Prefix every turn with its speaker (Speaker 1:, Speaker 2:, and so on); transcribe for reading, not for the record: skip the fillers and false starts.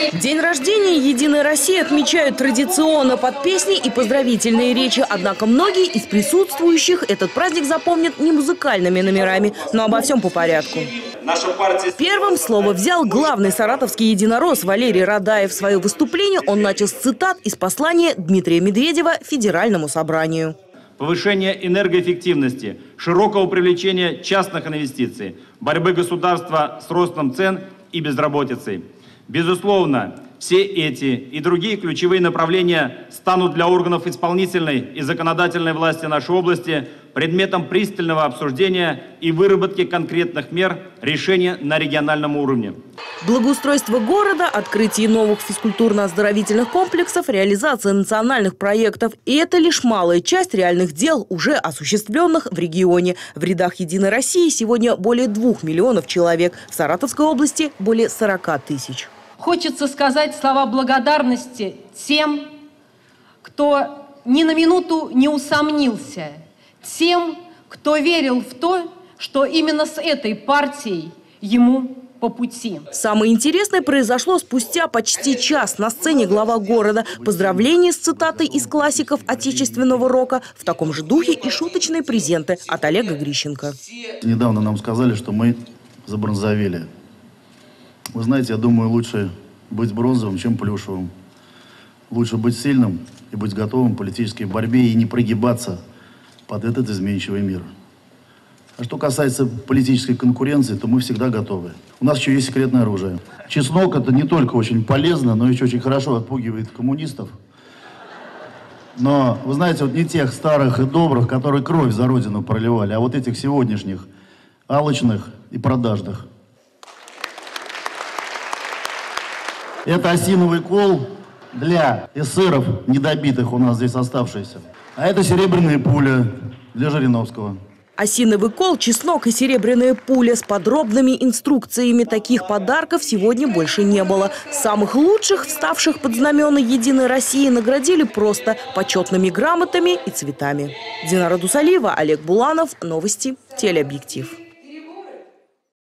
Speaker 1: День рождения «Единой России» отмечают традиционно под песни и поздравительные речи. Однако многие из присутствующих этот праздник запомнят не музыкальными номерами, но обо всем по порядку. Первым слово взял главный саратовский единорос Валерий Радаев. Свое выступление он начал с цитат из послания Дмитрия Медведева Федеральному собранию.
Speaker 2: Повышение энергоэффективности, широкого привлечения частных инвестиций, борьбы государства с ростом цен и безработицей. Безусловно, все эти и другие ключевые направления станут для органов исполнительной и законодательной власти нашей области предметом пристального обсуждения и выработки конкретных мер решения на региональном уровне.
Speaker 1: Благоустройство города, открытие новых физкультурно-оздоровительных комплексов, реализация национальных проектов. И это лишь малая часть реальных дел, уже осуществленных в регионе. В рядах «Единой России» сегодня более 2 миллионов человек. В Саратовской области более 40 тысяч.
Speaker 3: Хочется сказать слова благодарности тем, кто ни на минуту не усомнился, тем, кто верил в то, что именно с этой партией ему по пути.
Speaker 1: Самое интересное произошло спустя почти час. На сцене глава города. Поздравления с цитатой из классиков отечественного рока. В таком же духе и шуточные презенты от Олега Грищенко.
Speaker 4: Недавно нам сказали, что мы забронзовели. Вы знаете, я думаю, лучше быть бронзовым, чем плюшевым. Лучше быть сильным и быть готовым к политической борьбе и не прогибаться под этот изменчивый мир. А что касается политической конкуренции, то мы всегда готовы. У нас еще есть секретное оружие. Чеснок – это не только очень полезно, но еще очень хорошо отпугивает коммунистов. Но, вы знаете, вот не тех старых и добрых, которые кровь за родину проливали, а вот этих сегодняшних, алчных и продажных. Это осиновый кол для эсеров недобитых у нас здесь оставшихся. А это серебряная пуля для Жириновского.
Speaker 1: Осиновый кол, чеснок и серебряная пуля с подробными инструкциями. Таких подарков сегодня больше не было. Самых лучших, вставших под знамена «Единой России», наградили просто почетными грамотами и цветами. Динара Дусалиева, Олег Буланов. Новости. Телеобъектив.